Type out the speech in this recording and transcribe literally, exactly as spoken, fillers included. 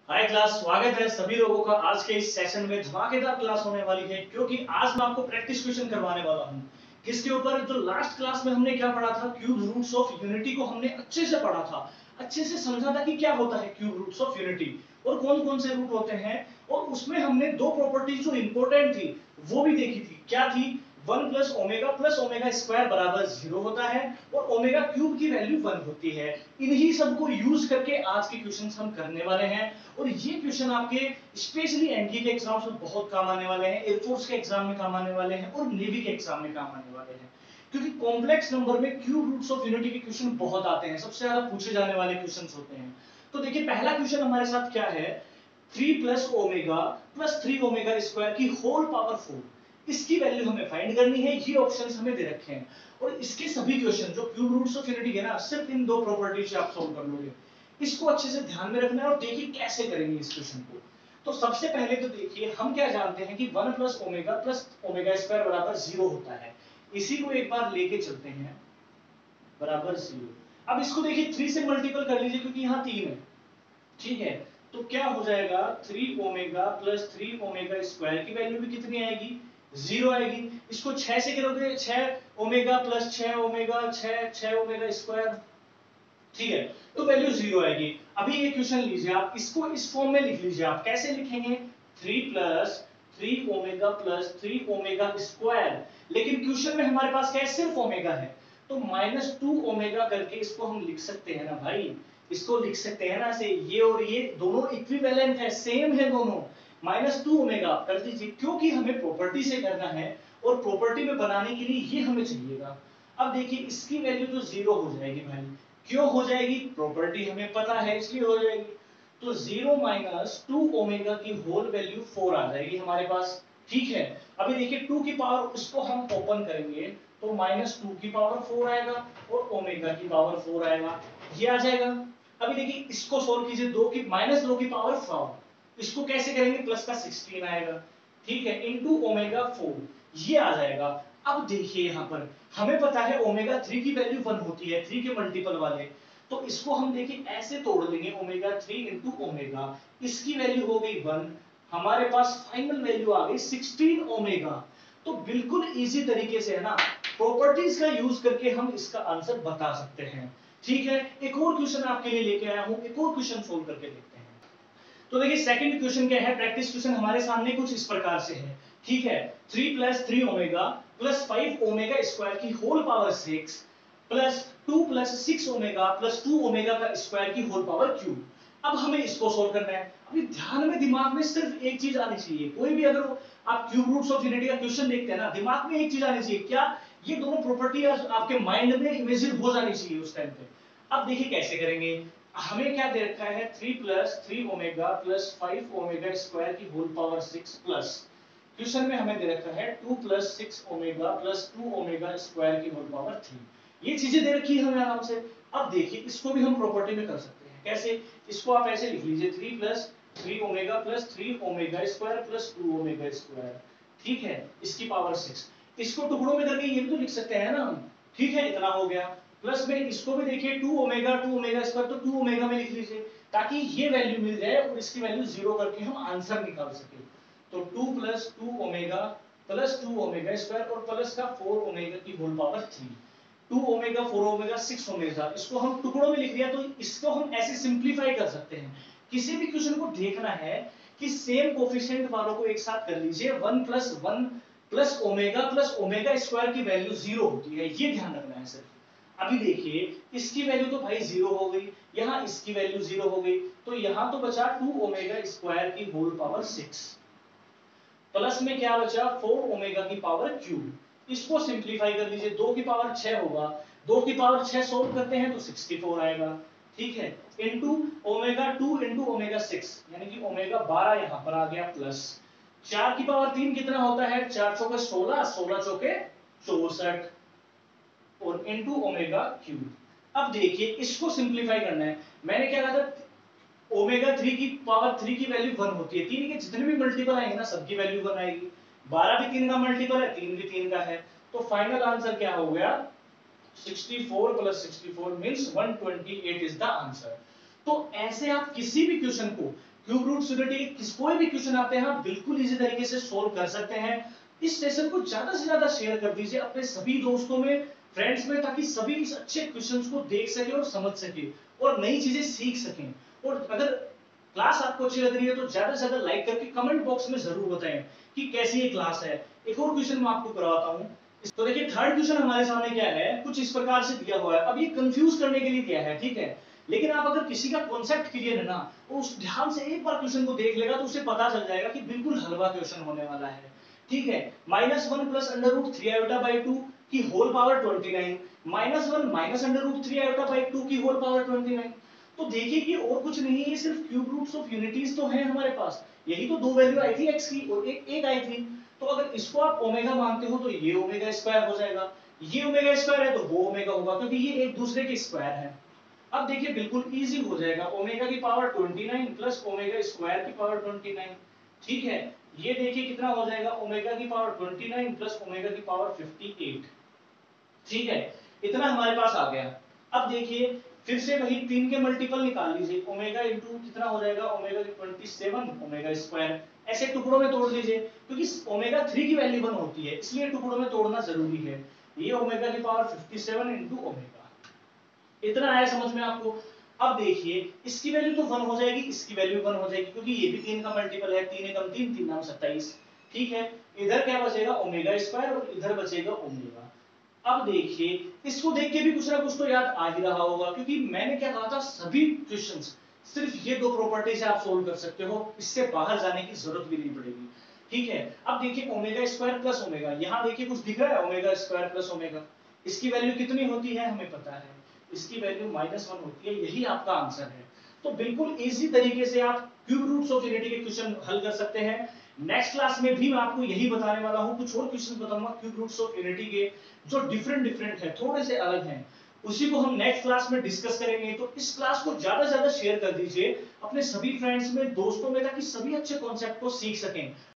हाय class, स्वागत है सभी लोगों का। आज के इस सेशन में धमाकेदार क्लास होने वाली है, क्योंकि आज मैं आपको प्रैक्टिस क्वेश्चन करवाने वाला हूं। किसके ऊपर? जो लास्ट क्लास में हमने क्या पढ़ा था, क्यूब रूट्स ऑफ यूनिटी को हमने अच्छे से पढ़ा था, अच्छे से समझा था कि क्या होता है क्यूब रूट्स ऑफ यूनिटी और कौन कौन से रूट होते हैं। और उसमें हमने दो प्रॉपर्टीज जो इंपॉर्टेंट थी वो भी देखी थी। क्या थी? One plus omega plus omega square बराबर जीरो होता है और ओमेगा क्यूब की वैल्यू वन होती है। इन्हीं सब को यूज करके आज के क्वेश्चंस हम करने वाले हैं और ये क्वेश्चन आपके स्पेशली एनडी के एग्जाम्स में बहुत काम आने वाले हैं, एयरफोर्स के एग्जाम में काम आने वाले हैं और नेवी के एग्जाम में काम आने वाले हैं। क्योंकि कॉम्प्लेक्स नंबर में क्यूब रूट्स ऑफ यूनिटी के क्वेश्चन बहुत आते हैं, सबसे ज्यादा पूछे जाने वाले क्वेश्चंस होते हैं। तो देखिए पहला क्वेश्चन हमारे साथ क्या है, three plus omega plus three omega square की होल पावर फोर, इसकी वैल्यू हमें फाइंड करनी है। ये ऑप्शंस हमें दे रखे हैं और इसके सभी क्वेश्चन जो क्यूब रूट्स ऑफ यूनिटी है ना, सिर्फ इन दो प्रॉपर्टीज से आप सॉल्व कर लोगे। इसको अच्छे से ध्यान में रखना है और देखिए कैसे करेंगे इस क्वेश्चन को। तो सबसे पहले तो देखिए हम क्या जानते हैं कि one plus omega plus omega square बराबर जीरो होता है। इसी को एक बार लेके चलते हैं, बराबर जीरो। अब इसको देखिए थ्री से मल्टीपल कर लीजिए क्योंकि यहाँ तीन है, ठीक है। तो क्या हो जाएगा, three omega plus three omega square की वैल्यू भी कितनी आएगी, जीरो आएगी। इसको छह से करोगे, छह ओमेगा प्लस छह ओमेगा, छह छह ओमेगा स्क्वायर, ठीक है, तो वैल्यू जीरो आएगी। अभी ये क्वेश्चन लीजिए आप, इसको इस फॉर्म में लिख लीजिए। आप कैसे लिखेंगे, three plus three omega plus three omega square, लेकिन क्वेश्चन में हमारे पास क्या है, सिर्फ ओमेगा है, तो माइनस टू ओमेगा करके इसको हम लिख सकते हैं ना भाई। इसको लिख सकते हैं ना से, ये और ये दोनों इक्विवेलेंट है, सेम है दोनों। माइनस टू ओमेगा कर दीजिए क्योंकि हमें प्रॉपर्टी से करना है और प्रॉपर्टी में बनाने के लिए ये हमें चाहिएगा। अब देखिए इसकी वैल्यू तो जीरो हो जाएगी भाई। क्यों हो जाएगी, प्रॉपर्टी हमें पता है इसलिए हो जाएगी। तो जीरो माइनस टू ओमेगा की होल वैल्यू फोर आ जाएगी हमारे पास, ठीक है। अभी देखिए टू की पावर, इसको हम ओपन करेंगे तो माइनस टू की पावर फोर आएगा और ओमेगा की पावर फोर आएगा, ये आ जाएगा। अभी देखिए इसको सोल्व कीजिए, दो की माइनस दो की पावर फोर, इसको कैसे करेंगे, प्लस का सिक्सटीन आएगा, ठीक है, इनटू ओमेगा फोर, ये आ जाएगा। अब देखिए यहां पर हमें पता है ओमेगा थ्री की वैल्यू वन होती है, थ्री के मल्टीपल वाले, तो इसको हम देखिए ऐसे तोड़ लेंगे, ओमेगा थ्री इंटू ओमेगा, इसकी वैल्यू हो गई वन, हमारे पास फाइनल वैल्यू आ गई सिक्सटीन ओमेगा। तो बिल्कुल इजी तरीके से है ना, प्रॉपर्टीज का यूज करके हम इसका आंसर बता सकते हैं, ठीक है। एक और क्वेश्चन आपके लिए लेके आया हूं, एक और क्वेश्चन सोल्व करके देखते हैं। तो देखिए सेकंड क्वेश्चन क्या है, प्रैक्टिस क्वेश्चन हमारे सामने कुछ इस प्रकार से है, ठीक है। Three plus three omega plus five omega square की whole power six plus two plus six omega plus two omega का स्क्वायर की होल पावर क्यूब। अब हमें इसको सोल्व करना है। अभी ध्यान में, दिमाग में सिर्फ एक चीज आनी चाहिए, कोई भी अगर आप क्यूब रूट्स ऑफ यूनिटी का क्वेश्चन देखते हैं ना, दिमाग में एक चीज आनी चाहिए, क्या ये दोनों प्रॉपर्टी आपके माइंड में इमेजिन हो जानी चाहिए उस टाइम पे। अब देखिए कैसे करेंगे, हमें क्या दे रखा है, three plus three omega plus five omega square की whole power six plus, question में हमें दे रखा है two plus six omega plus two omega square की होल पावर थ्री। ये चीजें दे रखी है हमें आराम से। अब देखिए इसको भी हम प्रॉपर्टी में कर सकते हैं, कैसे, इसको आप ऐसे लिख लीजिए, three plus three omega plus three omega square plus two omega square, ठीक है, इसकी पावर सिक्स। इसको टुकड़ों में करके ये भी तो लिख सकते हैं ना हम, ठीक है, इतना हो गया। प्लस में इसको भी देखिए, two omega two omega square, तो टू ओमेगा में लिख लीजिए ताकि ये वैल्यू मिल जाए और इसकी वैल्यू जीरो करके हम आंसर निकाल सके। तो two plus two omega plus two omega square और प्लस का फोर ओमेगा की whole power three, two omega four omega six omega, इसको हम टुकड़ों में लिख लिया। तो इसको हम ऐसे सिंप्लीफाई कर सकते हैं। किसी भी क्वेश्चन को देखना है कि सेम कोफिशिएंट वालों को एक साथ कर लीजिए, one plus one plus omega plus omega square की वैल्यू जीरो होती है, ये ध्यान रखना है सिर्फ। अभी देखिए इसकी वैल्यू तो भाई जीरो हो गई, यहां इसकी वैल्यू जीरो हो गई, तो यहां तो बचा टू ओमेगा स्क्वायर की होल पावर सिक्स, प्लस में क्या बचा, फोर ओमेगा की पावर क्यूब। इसको सिंप्लीफाई कर लीजिए, दो की पावर छह होगा, दो की पावर छह सोल्व करते हैं तो सिक्सटी फोर आएगा, ठीक है, into omega two into omega six, यानी कि ओमेगा बारह यहां पर आ गया, प्लस चार की पावर तीन कितना होता है, चार चौके सोलह, सोलह चौके चौसठ, और इनटू ओमेगा क्यूब। अब देखिए इसको सिंप्लीफाई करना है। मैंने क्या कहा था, ओमेगा थ्री की पावर थ्री की वैल्यू वन होती है, तीन के जितने भी मल्टीपल आएंगे ना सबकी वैल्यू वन आएगी। बारह भी तीन का मल्टीपल है, तीन भी तीन का है, तो फाइनल आंसर क्या हो गया, sixty four plus sixty four means one twenty eight is the answer. तो ऐसे आप किसी भी क्वेश्चन को क्यूब रूट यूनिटी किस कोई भी क्वेश्चन आते हैं आप बिल्कुल इजी तरीके से सोल्व कर सकते हैं। इस सेशन को ज्यादा से ज्यादा शेयर कर दीजिए अपने सभी दोस्तों में, फ्रेंड्स में, ताकि सभी इस अच्छे क्वेश्चंस को देख सके और समझ सके और नई चीजें सीख सकें। और अगर क्लास आपको अच्छी लग रही है तो ज्यादा से ज्यादा लाइक करके कमेंट बॉक्स में जरूर बताएं कि कैसी ये क्लास है। एक और क्वेश्चन मैं आपको करवाता हूँ। तो देखिए थर्ड क्वेश्चन हमारे सामने क्या है, कुछ इस प्रकार से दिया हुआ है। अब ये कंफ्यूज करने के लिए दिया है, ठीक है, लेकिन आप अगर किसी का कॉन्सेप्ट क्लियर है ना, वो उस ध्यान से एक बार क्वेश्चन को देख लेगा तो उसे पता चल जाएगा कि बिल्कुल हलवा क्वेश्चन होने वाला है। ठीक है, minus one plus under root three iota by two की whole power twenty nine, minus one minus under root three iota by two की होल पावर ट्वेंटी नाइन। तो देखिए कि और कुछ नहीं है, सिर्फ क्यूब रूट्स ऑफ यूनिटीज तो है हमारे पास। यही तो दो वैल्यू आई थी एक्स की और एक एक आई थी। तो अगर इसको आप ओमेगा मानते हो तो ये ओमेगा स्क्वायर हो जाएगा, ये ओमेगा स्क्वायर है तो वो ओमेगा होगा, क्योंकि ये एक दूसरे के स्क्वायर है। अब देखिए बिल्कुल इजी हो जाएगा, ओमेगा की power twenty nine plus omega square की पावर ट्वेंटी नाइन। ठीक है, ये देखिए कितना हो जाएगा, ओमेगा की power twenty nine plus omega की पावर फिफ्टी एट। ठीक है, इतना हमारे पास आ गया। अब देखिए फिर से वही तीन के मल्टीपल निकाल लीजिए, ओमेगा इंटू कितना हो जाएगा, ओमेगा की ट्वेंटी सेवन ओमेगा स्क्वायर। ऐसे टुकड़ों में तोड़ लीजिए, क्योंकि ओमेगा थ्री की वैल्यू वन होती है इसलिए टुकड़ों में तोड़ना जरूरी है। ये ओमेगा की power fifty seven into omega, इतना आया समझ में आपको। अब देखिए इसकी वैल्यू तो वन हो जाएगी, इसकी वैल्यू वन हो जाएगी, क्योंकि ये भी तीन का मल्टीपल है, तीन एकम तीन, तीन नाम सत्ताईस। ठीक है, इधर क्या बचेगा, ओमेगा स्क्वायर, और इधर बचेगा ओमेगा। अब देखिए इसको देख के भी कुछ ना कुछ तो याद आ ही रहा होगा, क्योंकि मैंने क्या कहा था, सभी क्वेश्चंस सिर्फ ये दो प्रॉपर्टी से आप सोल्व कर सकते हो, इससे बाहर जाने की जरूरत भी नहीं पड़ेगी। ठीक है, अब देखिए ओमेगा स्क्वायर प्लस ओमेगा, यहाँ देखिए कुछ दिख रहा है, ओमेगा स्क्वायर प्लस ओमेगा, इसकी वैल्यू कितनी होती है हमें पता है, इसकी वैल्यू माइनस वन होती है, यही आपका आंसर है। तो बिल्कुल इजी तरीके से आप क्यूब रूट्स ऑफ यूनिटी के क्वेश्चन हल कर सकते हैं। नेक्स्ट क्लास में भी मैं आपको यही बताने वाला हूं, कुछ और क्वेश्चन बताऊंगा क्यूब रूट्स ऑफ यूनिटी के जो डिफरेंट डिफरेंट है, थोड़े से अलग हैं, उसी को हम नेक्स्ट क्लास में डिस्कस करेंगे। तो इस क्लास को ज्यादा से ज्यादा शेयर कर दीजिए अपने सभी फ्रेंड्स में, दोस्तों में, ताकि सभी अच्छे कॉन्सेप्ट को सीख सकें।